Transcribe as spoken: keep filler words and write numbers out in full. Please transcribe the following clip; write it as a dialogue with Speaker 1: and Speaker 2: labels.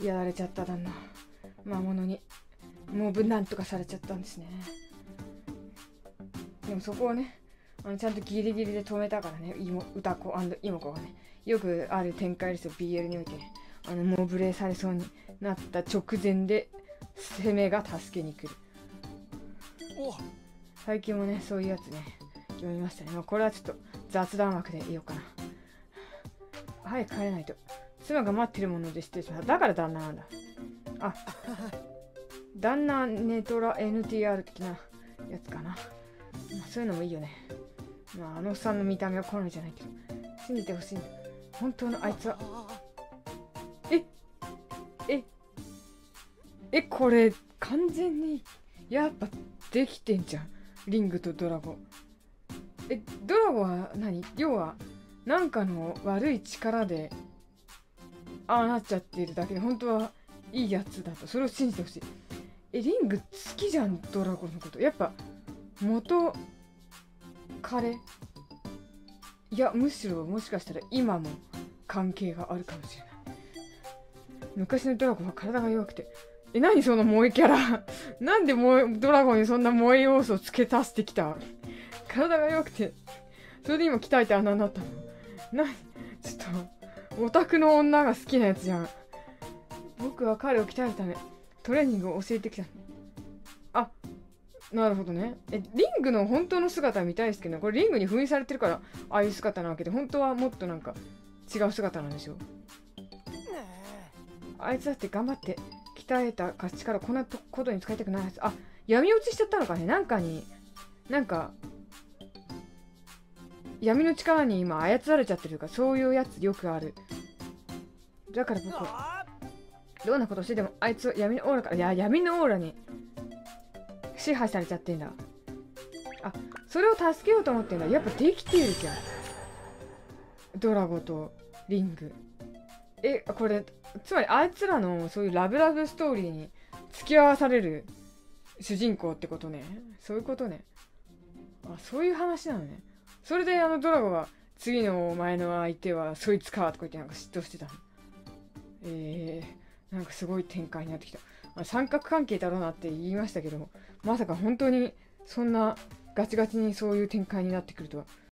Speaker 1: やられちゃった旦那。魔物にもうなんとかされちゃったんですね。でもそこをね、あのちゃんとギリギリで止めたからね、歌子&妹子がね、よくある展開ですよ、ビーエル においてね。あの、もう無礼されそうになった直前で、攻めが助けに来る。最近もね、そういうやつね、読みましたね。まあ、これはちょっと雑談枠でいようかな。早く帰れないと。妻が待ってるもので失礼しました。だから旦那なんだ。あ、旦那ネトラ エヌティーアール 的なやつかな。まあ、そういうのもいいよね。まあ、あのおっさんの見た目は好みじゃないけど、信じてほしいんだ。本当のあいつは。えええ、これ、完全に、やっぱ、できてんじゃん。リングとドラゴン。え、ドラゴンは何？要は、なんかの悪い力で、ああなっちゃっているだけで、本当はいいやつだと。それを信じてほしい。え、リング好きじゃん、ドラゴンのこと。やっぱ、元、彼。いや、むしろ、もしかしたら今も関係があるかもしれない。昔のドラゴンは体が弱くて、え、何その萌えキャラなんで萌え、ドラゴンにそんな萌え要素を付け足してきた？体が弱くて、それで今鍛えて穴になったの？な、ちょっと、オタクの女が好きなやつじゃん。僕は彼を鍛えるため、トレーニングを教えてきた。あ、なるほどね。え、リングの本当の姿見たいですけど、これリングに封印されてるから、ああいう姿なわけで、本当はもっとなんか、違う姿なんでしょう。あいつだって頑張って鍛えた勝ちからこんなことに使いたくないはず。あ、闇落ちしちゃったのかね。なんかに、なんか、闇の力に今操られちゃってるから、そういうやつよくある。だから僕は、どんなことしてでもあいつは闇のオーラから、いや、闇のオーラに支配されちゃってんだ。あ、それを助けようと思ってんだ。やっぱできてるじゃん。ドラゴとリング。え、これ、つまりあいつらのそういうラブラブストーリーに付き合わされる主人公ってことね。そういうことね。あ、そういう話なのね。それであのドラゴが次のお前の相手はそいつかとか言ってなんか嫉妬してたの。えー、なんかすごい展開になってきた。まあ、三角関係だろうなって言いましたけど、まさか本当にそんなガチガチにそういう展開になってくるとは